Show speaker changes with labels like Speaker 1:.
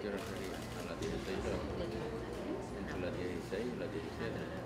Speaker 1: qué hora sería? A las 16 horas. Entre las 16 y las 17.